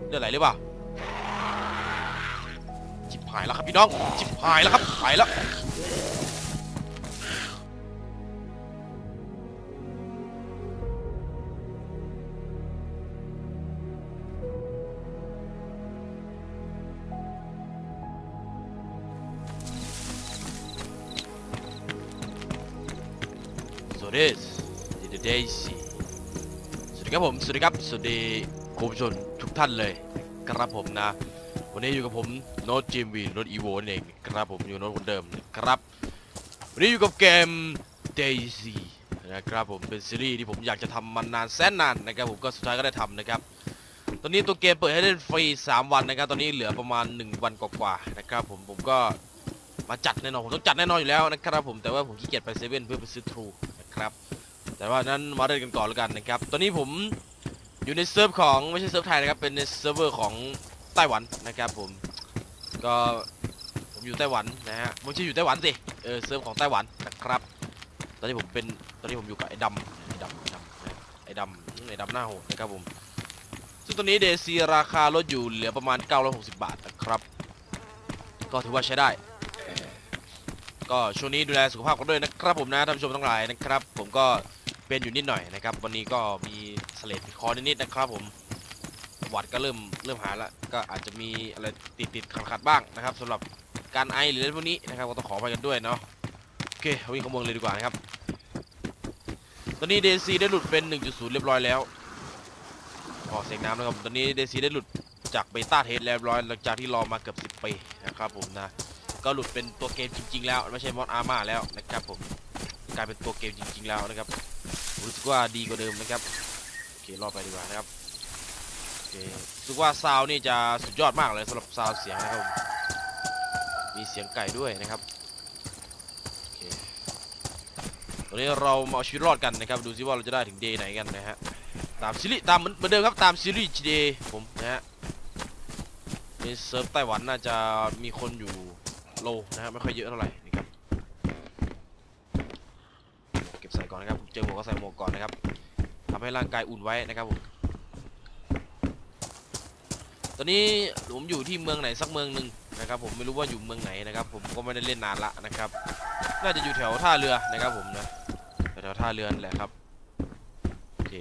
เลือดไหลหรือเปล่าจิบหายแล้วครับพี่น้องจิบหายแล้วครับหายแล้วสวัสดีเดซี่สวัสดีครับผมสวัสดีครับสวัสดีคุณผู้ชมทุกท่านเลยครับผมนะวันนี้อยู่กับผมโน้ตจิมวีโน้ตอีโวนั่นเองครับผมอยู่โน้ตคนเดิมนะครับวันนี้อยู่กับเกม Daisy นะครับผมเป็นซีรีส์ที่ผมอยากจะทำมานานแสนนานนะครับผมก็สุดท้ายก็ได้ทำนะครับตอนนี้ตัวเกมเปิดให้เล่นฟรี3 วันนะครับตอนนี้เหลือประมาณ1 วันกว่าๆนะครับผมก็มาจัดแน่นอนผมต้องจัดแน่นอนอยู่แล้วนะครับผมแต่ว่าผมขี้เกียจไปเซเว่นเพื่อไปซื้อทรูนะครับแต่ว่านั้นมาเล่นกันก่อนแล้วกันนะครับตอนนี้ผมอยู่ในเซิร์ฟของไม่ใช่เซิร์ฟไทยนะครับเป็นในเซิร์ฟเวอร์ของไต้หวันนะครับผมก็ผมอยู่ไต้หวันนะฮะไม่ใช่อยู่ไต้หวันสิเซิร์ฟของไต้หวันนะครับตอนนี้ผมอยู่กับไอ้ดำไอ้ดำหน้าโหดนะครับผมซึ่งตอนนี้เดซีราคาลดอยู่เหลือประมาณ960 บาทนะครับก็ถือว่าใช้ได้ก็ช่วงนี้ดูแลสุขภาพกันด้วยนะครับผมนะท่านผู้ชมทั้งหลายนะครับผมก็เป็นอยู่นิดหน่อยนะครับวันนี้ก็มีเสลดติดคอนิดๆนะครับผมหวัดก็เริ่มหายแล้วก็อาจจะมีอะไรติดขัดบ้างนะครับสำหรับการไอหรืออะไรพวกนี้นะครับก็ต้องขอไปกันด้วยเนาะโอเควิ่งขโมยเลยดีกว่านะครับตอนนี้เดซีได้หลุดเป็น 1.0 เรียบร้อยแล้วออกเสียงน้ำนะครับตอนนี้เดซีได้หลุดจากเบต้าเทสเรียบร้อยหลังจากที่รอมาเกือบ10 ปีนะครับผมนะก็หลุดเป็นตัวเกมจริงๆแล้วไม่ใช่มอดอาร์มาแล้วนะครับผมกลายเป็นตัวเกมจริงๆแล้วนะครับรู้สึกว่าดีกว่าเดิมนะครับโอเครอไปดีกว่านะครับโอเครู้สึกว่าซาวนี่จะสุดยอดมากเลยสำหรับซาวเสียงนะครับมีเสียงไก่ด้วยนะครับโอเคตอนนี้เรามาเอาชีวิตรอดกันนะครับดูซิว่าเราจะได้ถึงเดย์ไหนกันนะฮะตามซีรีส์ตามเหมือนเดิมครับตามซีรีส์เดย์ผมนะฮะในเซิร์ฟไต้หวันน่าจะมีคนอยู่โลนะฮะไม่ค่อยเยอะเท่าไหร่นะครับเก็บใส่ก่อนนะครับเจอหมวกก็ใส่หมวกก่อนนะครับทำให้ร่างกายอุ่นไว้นะครับผมตอนนี้ผมอยู่ที่เมืองไหนสักเมืองหนึ่งนะครับผมไม่รู้ว่าอยู่เมืองไหนนะครับผมก็ไม่ได้เล่นนานละนะครับน่าจะอยู่แถวท่าเรือนะครับผมนะแถวท่าเรือนั่นแหละครับโอเค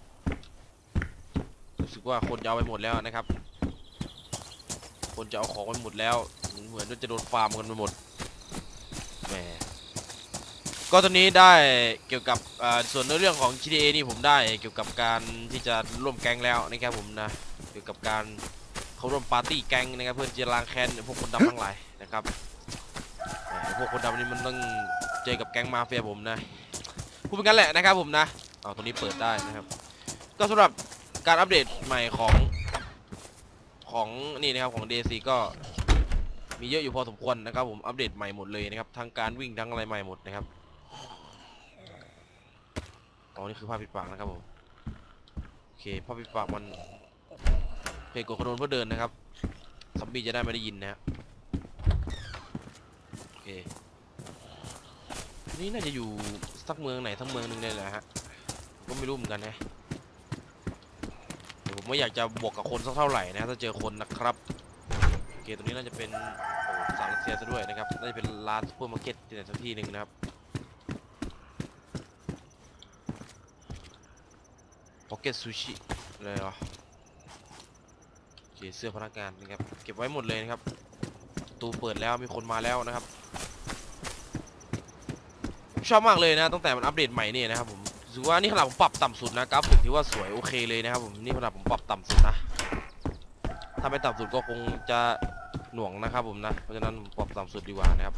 รู้สึกว่าคนจะเอาไปหมดแล้วนะครับคนจะเอาของไปหมดแล้วเหมือนจะโดนฟาร์มกันไปหมดแหมก็ตอนนี้ได้เกี่ยวกับส่วนในเรื่องของ GTA นี่ผมได้เกี่ยวกับการที่จะร่วมแก๊งแล้วนะครับผมนะเกี่ยวกับการเขาร่วมปาร์ตี้แก๊งนะครับเพื่อจะล้างแค้นพวกคนดำทั้งหลายนะครับพวกคนดำนี่มันต้องเจอกับแก๊งมาเฟียผมนะพูดเป็นกันแหละนะครับผมนะเอาตรงนี้เปิดได้นะครับก็สำหรับการอัปเดตใหม่ของนี่นะครับของ DC ก็มีเยอะอยู่พอสมควรนะครับผมอัปเดตใหม่หมดเลยนะครับทั้งการวิ่งทั้งอะไรใหม่หมดนะครับอ๋อนี่คือผ้าปิดปากนะครับผมโอเคผ้าปิดปากมันเพลงกดคอนโทรลเพื่อเดินนะครับซอมบี้จะได้ไม่ได้ยินนะฮะโอเคนี่น่าจะอยู่สักเมืองไหนทั้งเมืองนึงเลยแหละฮะก็ไม่รู้เหมือนกันนะผมไม่อยากจะบวกกับคนสักเท่าไหร่นะถ้าเจอคนนะครับโอเคตรงนี้น่าจะเป็นสารเซียซะด้วยนะครับน่าจะเป็นร้านซูเปอร์มาร์เก็ตที่ไหนสักที่หนึ่งนะครับพ็อกเก็ตซูชิเลยเหรอโอเคเสื้อพนักงานนะครับเก็บไว้หมดเลยนะครับตูเปิดแล้วมีคนมาแล้วนะครับชอบมากเลยนะตั้งแต่มันอัปเดตใหม่นี่นะครับผมถือว่านี่ขนาดผมปรับต่ำสุดนะครับผมถือว่าสวยโอเคเลยนะครับผมนี่ขนาดผมปรับต่ำสุดนะถ้าไม่ต่ำสุดก็คงจะหน่วงนะครับผมนะเพราะฉะนั้นผมปรับต่ำสุดดีกว่านะครับ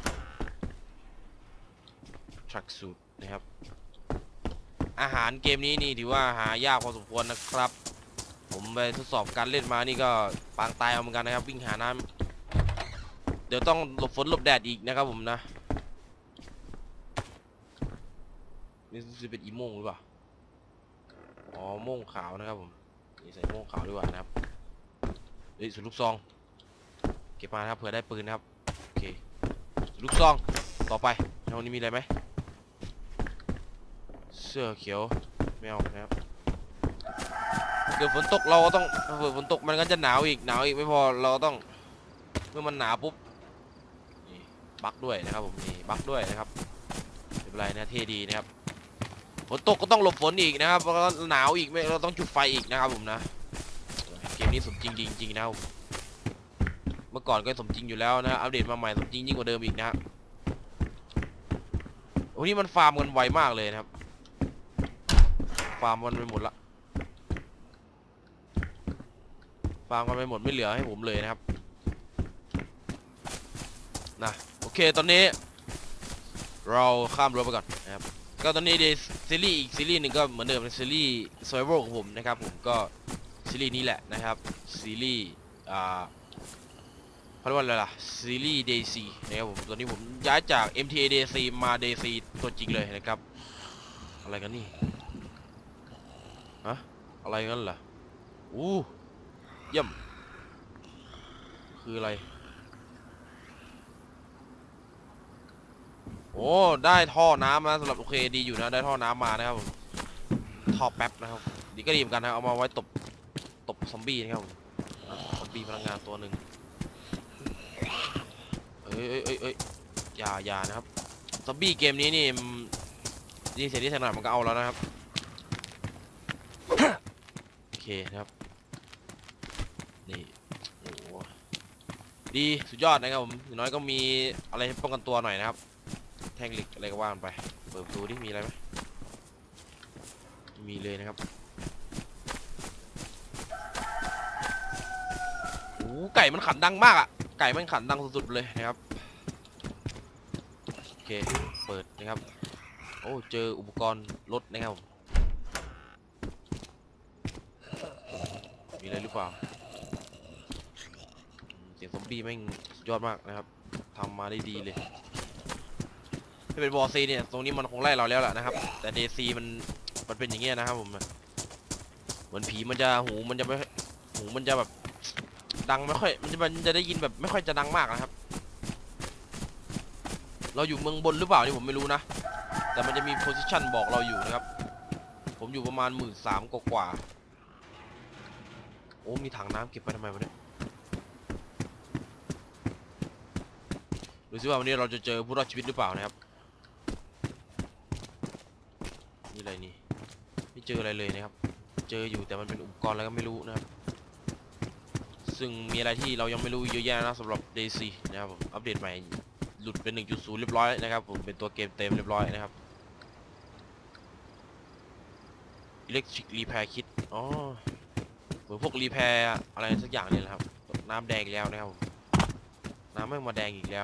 ทรัคสูตรนะครับอาหารเกมนี้นี่ถือว่าหายากพอสมควรนะครับผมไปทดสอบการเล่นมานี่ก็ปางตายเอาเหมือนกันนะครับวิ่งหาน้ำเดี๋ยวต้องหลบฝนหลบแดดอีกนะครับผมนะนี่จะเป็นอีโม่งหรือเปล่าอ๋อโม่งขาวนะครับผมนี่ใส่โม่งขาวดีกว่านะครับเฮ้ยสุดลูกซองเก็บมาครับเผื่อได้ปืนนะครับโอเคลูกซองต่อไปในห้องนี้มีอะไรไหมเสื้อเขียวไม่เอานะครับโอเคกิดฝนตกเราก็ต้องเกิดฝนตกมันก็จะหนาวอีกไม่พอเราต้องเมื่อมันหนาวปุ๊บนี่บักด้วยนะครับผมนี่บักด้วยนะครับไม่เป็นไรนะเท่ดีนะครับฝนตกก็ต้องหลบฝนอีกนะครับแล้วก็หนาวอีกไม่เราต้องจุดไฟอีกนะครับผมนะเกมนี้สมจริงจริงๆนะครับเมื่อก่อนก็สมจริงอยู่แล้วนะอัปเดตมาใหม่สมจริงยิ่งกว่าเดิมอีกนะครับโอ้นี่มันฟาร์มกันไวมากเลยนะครับฟาร์มมันไปหมดละฟาร์มกันไปหมดไม่เหลือให้ผมเลยนะครับนะโอเคตอนนี้เราข้ามรั้วไปก่อนนะครับก็ตอนนี้ในซีรีส์อีกซีรีส์หนึ่งก็เหมือนเดิมเป็นซีรีส์ Survival ของผมนะครับผมก็ซีรีส์นี้แหละนะครับซีรีส์เขาเรียกว่าอะไรล่ะซีรีส์ DayZ นะครับผมตอนนี้ผมย้ายจาก MTA DayZ มา DayZ ตัวจริงเลยนะครับอะไรกันนี่ฮะอะไรกันล่ะอู้เยี่ยมคืออะไรโอ้ได้ท่อน้ำนะสำหรับโอเคดีอยู่นะได้ท่อน้ำมานะครับผมท่อแป๊บนะครับดีก็ดีเหมือนกันนะเอามาไว้ตบซอมบี้นะครับผมซอมบี้พลังงานตัวหนึ่งเอ้ยอย่านะครับซอมบี้เกมนี้นี่เสียที่ถนัดมันก็เอาแล้วนะครับโอเคนะครับนี่โอ้ดีสุดยอดนะครับผมอย่างน้อยก็มีอะไรป้องกันตัวหน่อยนะครับแท่งเหล็กอะไรก็ว่ากันไปเปิดดูดิมีอะไรไหมมีเลยนะครับโอ้ไก่มันขันดังมากอ่ะไก่มันขันดังสุดๆเลยนะครับโอเคเปิดนะครับโอ้เจออุปกรณ์รถนะครับมีอะไรหรือเปล่าเสียงซอมบี้แม่งสุดยอดมากนะครับทำมาได้ดีเลยถ้าเป็นวอร์ซีเนี่ยตรงนี้มันคงไล่เราแล้วแหละนะครับแต่เดซีมันเป็นอย่างเงี้ยนะครับผมเหมือนผีมันจะหูมันจะแบบดังไม่ค่อยมันจะได้ยินแบบไม่ค่อยจะดังมากนะครับเราอยู่เมืองบนหรือเปล่านี่ผมไม่รู้นะแต่มันจะมีโพซิชันบอกเราอยู่นะครับผมอยู่ประมาณ13,000กว่าโอ้มีถังน้ำเก็บไปทำไมวะเนี่ยดูซิว่าวันนี้เราจะเจอผู้รอดชีวิตหรือเปล่านะครับนี่อะไรนี่ไม่เจออะไรเลยนะครับเจออยู่แต่มันเป็นอุปกรณ์อะไรก็ไม่รู้นะครับซึ่งมีอะไรที่เรายังไม่รู้เยอะแยะนะสำหรับ DayZ นะครับผมอัปเดตใหม่หลุดเป็น 1.0 เรียบร้อยนะครับผมเป็นตัวเกมเต็มเรียบร้อยนะครับ Electric Repair Kit อ๋อเหมือนพวกรีแพร์อะไรสักอย่างนี่แหละครับน้ำแดงอีกแล้วนะครับน้ำไม่มาแดงอีกแล้ว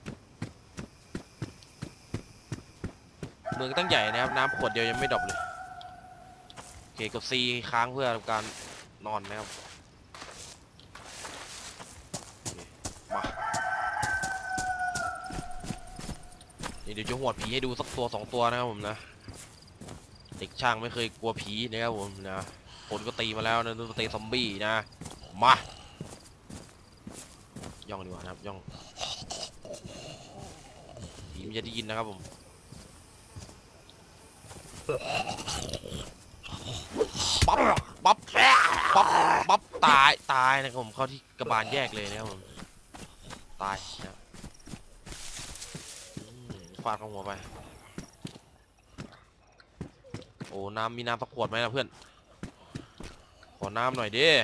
เมืองตั้งใหญ่นะครับน้ำขวดเดียวยังไม่ดรอปเลยโอเคกด C ค้างเพื่อการนอนนะครับมาเดี๋ยวจะหวดผีให้ดูสักตัว2ตัวนะครับผมนะเด็กช่างไม่เคยกลัวผีนะครับผมนะคนก็ตีมาแล้วนะตัวตีซอมบี้นะมาย่องดีกว่านะครับย่องผีมันจะได้ยินนะครับผมปั๊บปั๊บปั๊บปั๊บตายนะครับผมเข้าที่กระบาลแยกเลยนะครับผมตายนะฟาดเข้าหัวไปโอ้น้ำมีน้ำสักขวดไหมนะเพื่อนขอน้ำหน่อยดิ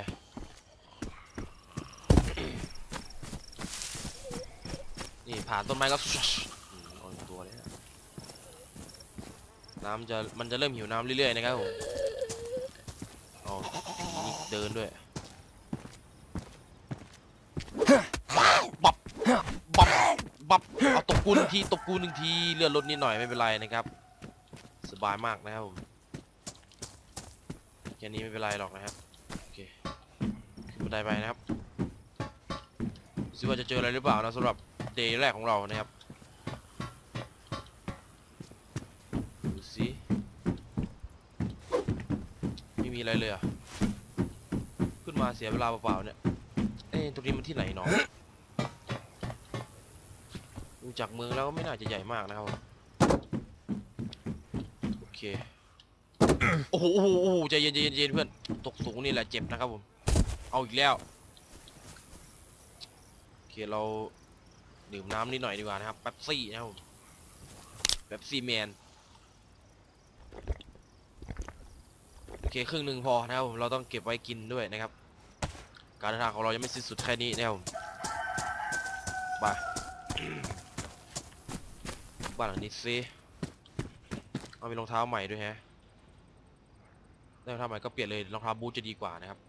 นี่ผ่านต้นไม้ก็เอาตัวเลยน้ำมันจะเริ่มหิวน้ำเรื่อยๆนะครับผมอ๋อนี่เดินด้วยบับเอาตบกู1 ทีเลื่อนรถนิดหน่อยไม่เป็นไรนะครับสบายมากนะครับผมแค่นี้ไม่เป็นไรหรอกนะครับโอเคขึ้นบันไดไปนะครับซิว่าจะเจออะไรหรือเปล่านะสำหรับเดย์แรกของเรานะครับดูสิไม่มีอะไรเลยอ่ะขึ้นมาเสียเวลาเปล่าๆเนี่ยตรงนี้มันที่ไหนหนอดูจากเมืองแล้วไม่น่าจะใหญ่มากนะครับโอเคโอ้โหโอ้โหโอ้โหใจเย็นใจเย็นใจเย็นเพื่อนตกสูงนี่แหละเจ็บนะครับผมเอาอีกแล้วโอเคเราดื่มน้ำนิดหน่อยดีกว่านะครับเป๊ปซี่นะครับผมเป๊ปซี่แมนโอเคครึ่งหนึ่งพอนะครับผมเราต้องเก็บไว้กินด้วยนะครับการเดินทางของเรายังไม่สิ้นสุดแค่นี้นะครับผมไปบ้านหลังนี้ซิเอามีรองเท้าใหม่ด้วยฮะรองเท้าใหม่ก็เปลี่ยนเลยรองเท้าบูทจะดีกว่านะครับ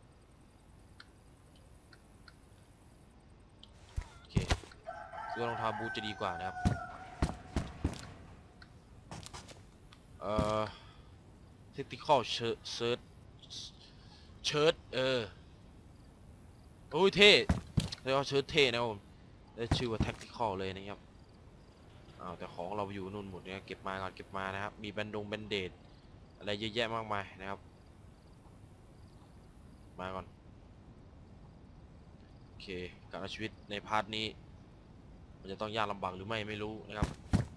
โอเคซื้อรองเท้าบูทจะดีกว่านะครับtactical shirt โอ้ยเท่เรียกว่าเชิ้ตเท่นะครับผมได้ชื่อว่า tactical เลยนะครับแต่ของเราอยู่นู่นหมดเนี่ยเก็บมาก่อนเก็บมานะครับมีแบนเดดอะไรเยอะแยะมากมายนะครับมาก่อนโอเคการเอาชีวิตในพาร์ทนี้มันจะต้องยากลำบากหรือไม่รู้นะครับ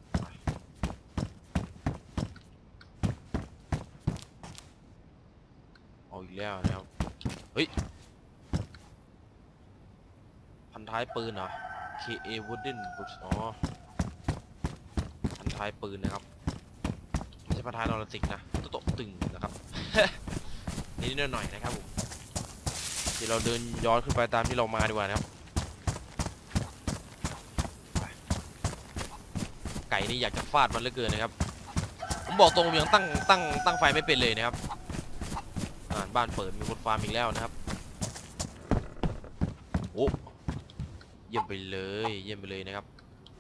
เอาอีกแล้วนะครับเฮ้ยพันท้ายปืนเหรอ KA Wooden อ๋อพันท้ายปืนนะครับไม่ใช่พันท้ายนอร์ดิกนะตกตึงนะครับ นิดหน่อยนะครับผมที่เราเดินย้อนขึ้นไปตามที่เรามาดีกว่านะครับไก่นี่อยากจะฟาดมันเหลือเกินนะครับผมบอกตรงผมยังตั้งไฟไม่เป็นเลยนะครับบ้านเปิดมีคนฟาร์มอีกแล้วนะครับโอ้เยี่ยมไปเลยเยี่ยมไปเลยนะครับ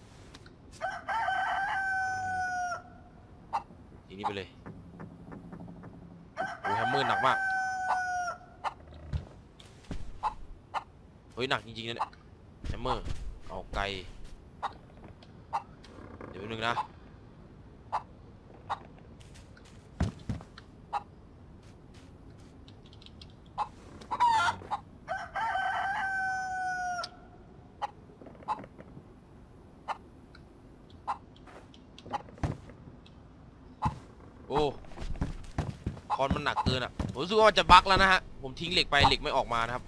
ทีนี้ไปเลยโอ้แฮมเมอร์หนักมากเฮ้ยหนักจริงๆนะเนี่ยแฮมเมอร์เอาไกลเดี๋ยวนึงนะโอ้คอนมันหนักเกินอ่ะผมรู้สึกว่าจะบั๊กแล้วนะฮะผมทิ้งเหล็กไปเหล็กไม่ออกมานะครับ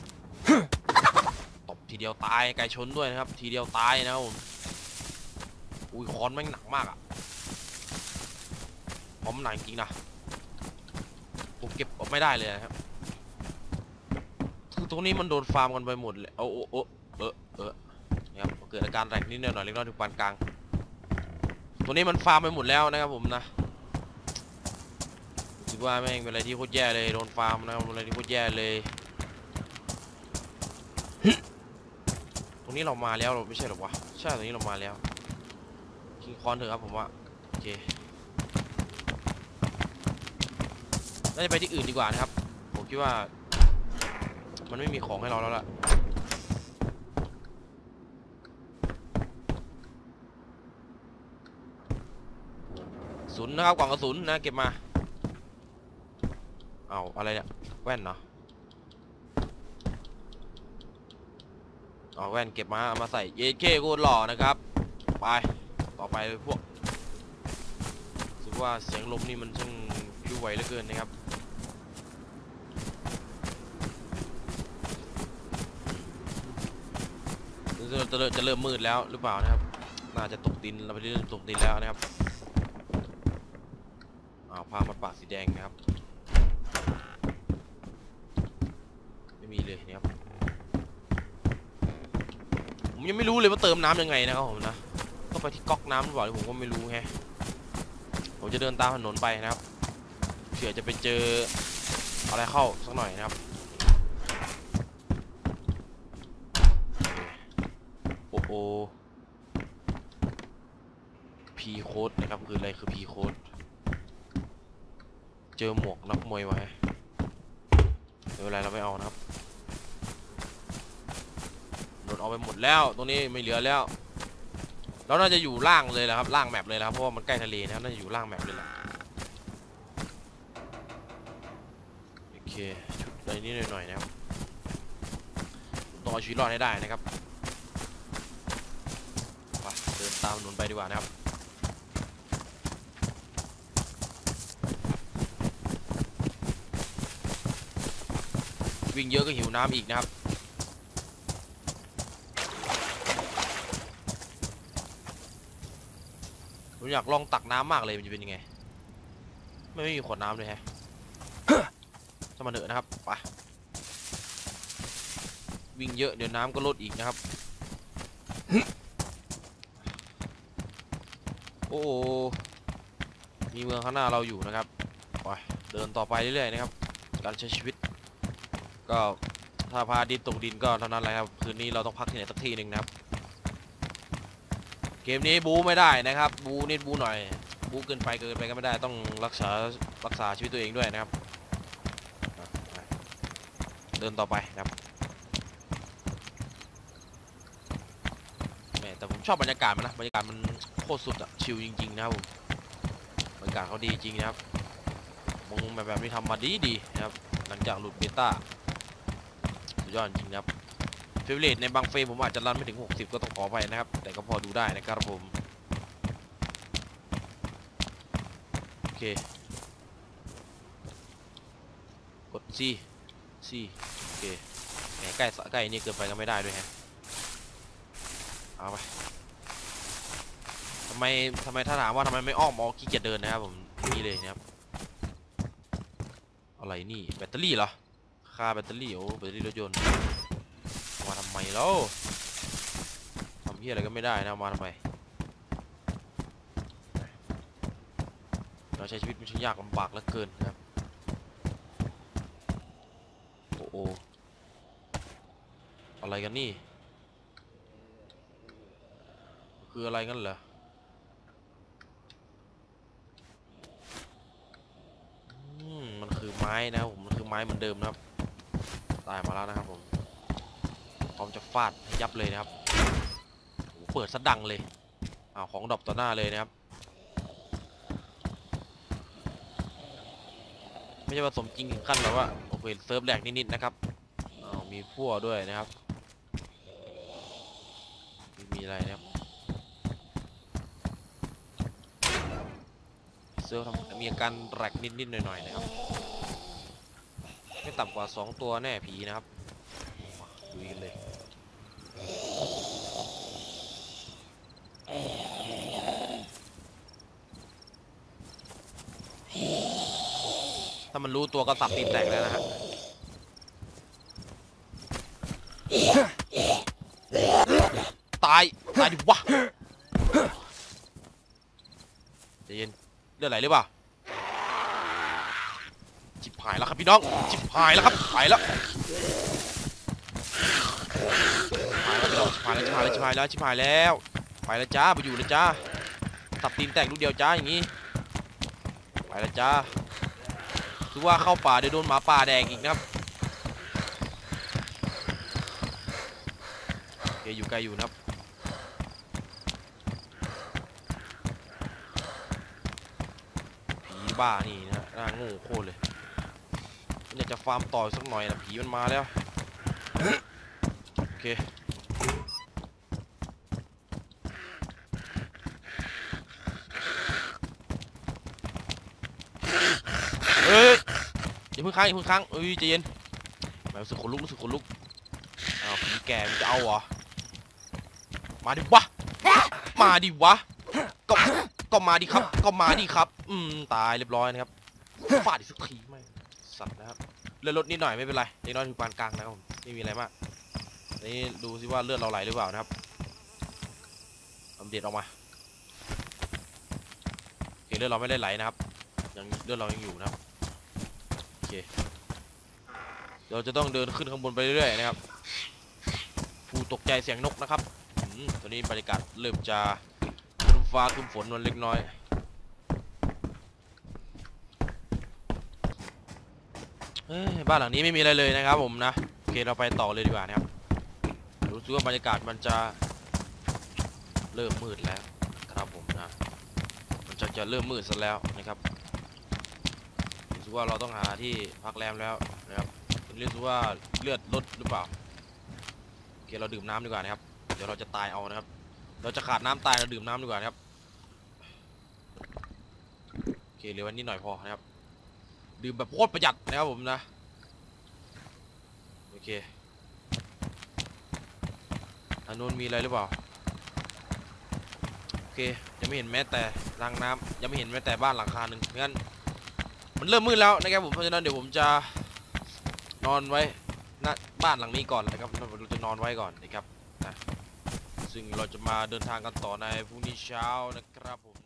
ตบทีเดียวตายไก่ชนด้วยนะครับทีเดียวตายนะครับผมอุ้ยคอนมันหนักมากอ่ะคอนมันหนักจริงๆนะผมเก็บออกไม่ได้เลยนะครับคือตรงนี้มันโดนฟาร์มกันไปหมดเลยนะครับเกิดอาการแรงนิดหน่อยเล็กน้อยถึงปานกลางตัวนี้มันฟาร์มไปหมดแล้วนะครับผมนะรู้สึกว่าแม่งเป็นอะไรที่โคตรแย่เลยโดนฟาร์มนะครับเป็นอะไรที่โคตรแย่เลยตรงนี้เรามาแล้วเราไม่ใช่หรอวะใช่ตรงนี้เรามาแล้วคิงคอนเถอะครับผมว่าโอเคน่าจะไปที่อื่นดีกว่านะครับผมคิดว่ามันไม่มีของให้เราแล้วล่ะศูนย์นะครับกล่องกระสุนนะเก็บมาเอาอะไรเนี่ยแว่นเนาะเอาแว่นเก็บมาเอามาใส่เยเคโคตรหล่อนะครับไปต่อไปพวกรู้สึกว่าเสียงลมนี่มันช่างพิ้วไหวเหลือเกินนะครับจะเริ่มมืดแล้วหรือเปล่านะครับน่าจะตกดินเราไปเริ่มตกดินแล้วนะครับผ้ามัดปากสีแดงนะครับไม่มีเลยนะครับผมยังไม่รู้เลยว่าเติมน้ำยังไงนะครับผมนะต้องไปที่ก๊อกน้ำหรือเปล่าผมก็ไม่รู้แฮะผมจะเดินตามถนนไปนะครับเผื่อจะไปเจออะไรเข้าสักหน่อยนะครับโอ้โหพีโค้ดนะครับคืออะไรคือพีโค้ดเจอหมวกนักมวยไว้ไม่เป็นไรเราไม่เอานะครับโดนเอาไปหมดแล้วตรงนี้ไม่เหลือแล้วเราน่าจะอยู่ล่างเลยแหละครับล่างแมปเลยนะครับเพราะว่ามันใกล้ทะเลนะครับน่าจะอยู่ล่างแมปเลยแหละโอเคชุดอะไรนิดหน่อยนะครับต้องเอาชีวิตรอดให้ได้นะครับเดินตามถนนไปดีกว่านะครับวิ่งเยอะก็หิวน้ำอีกนะครับผมอยากลองตักน้ำมากเลยมันจะเป็นยังไงไม่มีขวดน้ำเลยฮะถ้ามันเถอะนะครับไปวิ่งเยอะเดี๋ยวน้ำก็ลดอีกนะครับโอ้มีเมืองข้างหน้าเราอยู่นะครับไปเดินต่อไปเรื่อยๆนะครับการใช้ชีวิตก็ถ้าพาดินตกดินก็เท่านั้นแหละครับคืนนี้เราต้องพักที่ไหนสักที่หนึ่งนะครับเกมนี้บู๊ไม่ได้นะครับบู๊นิดบู๊หน่อยบู๊เกินไปก็ไม่ได้ต้องรักษาชีวิตตัวเองด้วยนะครับเดินต่อไปนะครับแต่ผมชอบบรรยากาศมันนะบรรยากาศมันโคตรสุดอะชิลจริงๆนะครับผมบรรยากาศเขาดีจริงนะครับมงแบบนี้ทำมาดีนะครับหลังจากหลุดเบต้าสุดยอดจริงนะครับเฟรมเรทในบางเฟรมผมอาจจะรันไม่ถึง60ก็ต้องขอไปนะครับแต่ก็พอดูได้นะครับผมโอเคกด C โอเคแหมใกล้นี่เกินไปก็ไม่ได้ด้วยฮะเอาไปทำไมถ้าถามว่าทำไมไม่อ้อมออกขี้เกียจเดินนะครับผมนี่เลยนะครับอะไรนี่แบตเตอรี่เหรอค่าแบตเตอรี่โอ้แบตเตอรี่รถยนต์มาทำไมแล้วทำเพี้ยอะไรก็ไม่ได้นะมาทำไมเราใช้ชีวิตมันช่างยากลำบากเหลือเกินนะครับโอ้อะไรกันนี่คืออะไรกันเหรอมันคือไม้นะครับผมมันคือไม้เหมือนเดิมนะครับตายมาแล้วนะครับผมพร้อมจะฟาดให้ยับเลยนะครับเปิดซะดังเลยของดรอปต่อหน้าเลยนะครับไม่ใช่ผสมจริงถึงขั้นแบบว่าโอเคเซิร์ฟแหลกนิดๆนะครับมีพั่วด้วยนะครับมีอะไรนะครับเซิร์ฟมีอาการแหลกนิดๆหน่อยๆนะครับไม่ต่ำกว่า2ตัวแน่ผีนะครับดูกันเลยถ้ามันรู้ตัวก็สับตีนแตกแล้วนะฮะตายดิวะใจเย็นเลือดไหลหรือเปล่าชิบหายแล้วครับพี่น้องชิบหายแล้วครับไปแล้วชิบหายแล้วไปแล้วจ้าไปอยู่เลยจ้าสับตีนแตกลูกเดียวจ้าอย่างนี้ไปแล้วจ้าคือว่าเข้าป่าเดี๋ยวโดนหมาป่าแดงอีกนะครับเดี๋ยวอยู่ไกลอยู่นะครับผีบ้านี่นะน่าโง่โคตรเลยอยากจะฟาร์มต่อสักหน่อยนะผีมันมาแล้วโอเคอย่าเพิ่งค้างเอ้ยใจเย็นรู้สึกขนลุกผีแก่มันจะเอาเหรอมาดิวะก็มาดิครับตายเรียบร้อยนะครับฟาดอีกสักทีไม่สัตว์นะครับเลือดลดนิดหน่อยไม่เป็นไรเล็กน้อยถึงปานกลางนะครับผมไม่มีอะไรมากนี่ดูสิว่าเลือดเราไหลหรือเปล่านะครับอัปเดตออกมาโอเคเลือดเราไม่ได้ไหลนะครับยังเลือดเรายังอยู่นะครับโอเคเราจะต้องเดินขึ้นข้างบนไปเรื่อยๆนะครับผู้ตกใจเสียงนกนะครับตอนนี้บรรยากาศเริ่มจะครึ้มฟ้าครึ้มฝนมันเล็กน้อยบ้านหลังนี้ไม่มีอะไรเลยนะครับผมนะโอเคเราไปต่อเลยดีกว่านะครับรู้สึกว่าบรรยากาศมันจะเริ่มมืดแล้วครับผมนะมันจะเริ่มมืดซะแล้วนะครับรู้สึกว่าเราต้องหาที่พักแรมแล้วนะครับรู้สึกว่าเลือดลดหรือเปล่าโอเคเราดื่มน้ำดีกว่านะครับเดี๋ยวเราจะตายเอานะครับเราจะขาดน้ำตายเราดื่มน้ำดีกว่านะครับโอเคเหลือวันนี้หน่อยพอนะครับดื่มแบบโคตรประหยัดนะครับผมนะเคทางนู้นมีอะไรหรือเปล่าโอเคยังไม่เห็นแม้แต่รางน้ำยังไม่เห็นแม้แต่บ้านหลังคาหนึ่งงั้นมันเริ่มมืดแล้วนะครับผมเพราะฉะนั้นเดี๋ยวผมจะนอนไว้ณบ้านหลังนี้ก่อนนะครับเราจะนอนไว้ก่อนนะครับนะซึ่งเราจะมาเดินทางกันต่อในพรุ่งนี้เช้านะครับผม